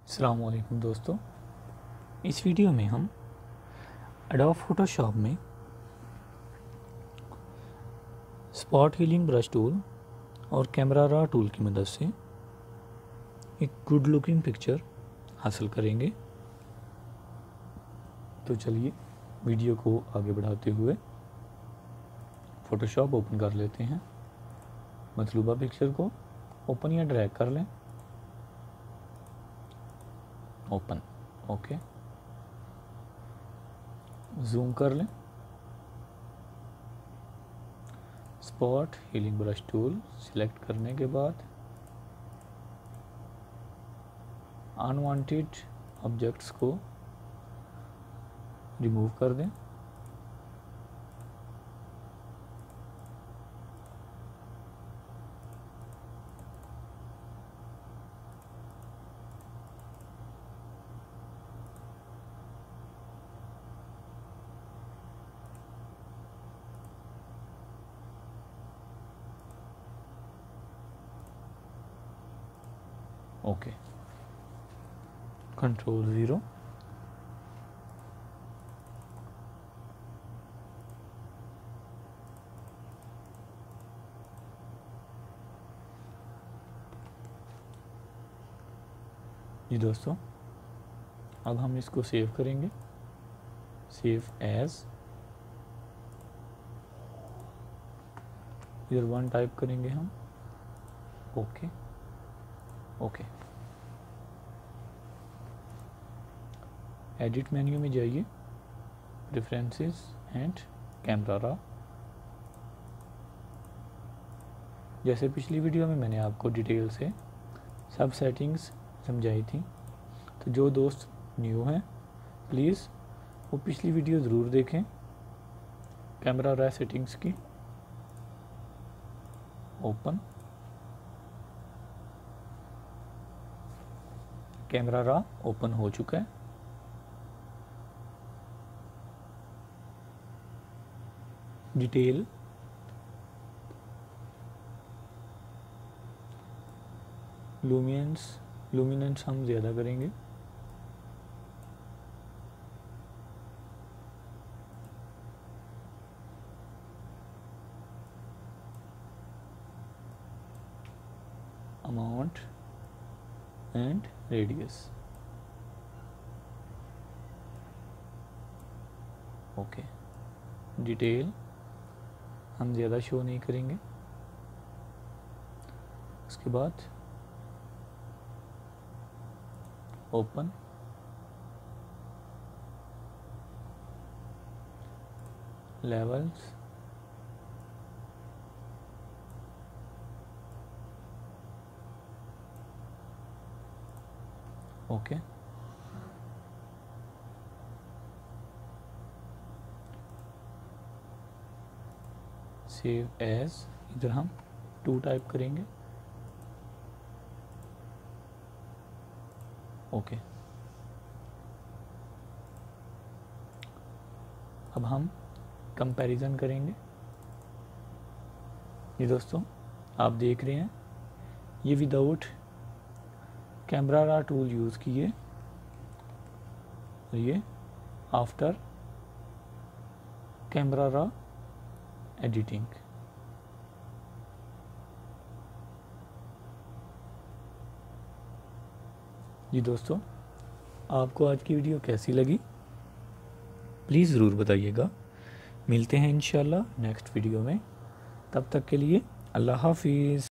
अस्सलाम वालेकुम दोस्तों, इस वीडियो में हम एडोब फोटोशॉप में स्पॉट हीलिंग ब्रश टूल और कैमरा रॉ टूल की मदद से एक गुड लुकिंग पिक्चर हासिल करेंगे। तो चलिए वीडियो को आगे बढ़ाते हुए फोटोशॉप ओपन कर लेते हैं। मतलूबा पिक्चर को ओपन या ड्रैग कर लें। ओपन, ओके, जूम कर लें। Spot healing brush tool select करने के बाद अनवांटेड ऑब्जेक्ट्स को रिमूव कर दें। ओके, कंट्रोल 0, जी दोस्तों, अब हम इसको सेव करेंगे। सेव एज, इधर 1 टाइप करेंगे हम। ओके ओके, एडिट मेन्यू में जाइए, प्रेफरेंसेस एंड कैमरा रॉ। जैसे पिछली वीडियो में मैंने आपको डिटेल से सब सेटिंग्स समझाई थी, तो जो दोस्त न्यू हैं प्लीज़ वो पिछली वीडियो ज़रूर देखें कैमरा रॉ सेटिंग्स की। ओपन, कैमरा रॉ ओपन हो चुका है। डिटेल, लुमिनेंस हम ज़्यादा करेंगे। Amount and radius, okay. Detail हम ज़्यादा शो नहीं करेंगे। उसके बाद open, levels, okay. Save as, इधर हम 2 टाइप करेंगे। ओके, अब हम कंपैरिजन करेंगे। ये दोस्तों आप देख रहे हैं, ये without camera raw tool use किए, ये आफ्टर कैमरा रॉ एडिटिंग। जी दोस्तों, आपको आज की वीडियो कैसी लगी प्लीज़ ज़रूर बताइएगा। मिलते हैं इंशाल्लाह नेक्स्ट वीडियो में, तब तक के लिए अल्लाह हाफिज़।